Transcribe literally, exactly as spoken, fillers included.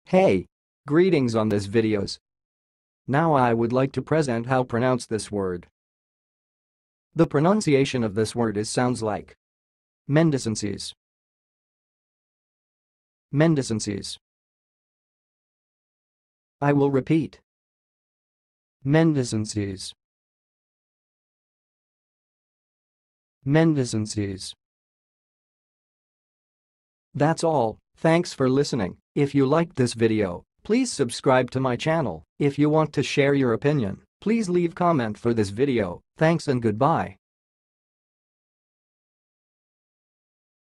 Hey! Greetings on this videos. Now I would like to present how pronounce this word. The pronunciation of this word is sounds like Mendicancy'S. Mendicancy'S. I will repeat. Mendicancy'S. Mendicancy'S. That's all. Thanks for listening. If you liked this video, please subscribe to my channel. If you want to share your opinion, please leave comment for this video. Thanks and goodbye.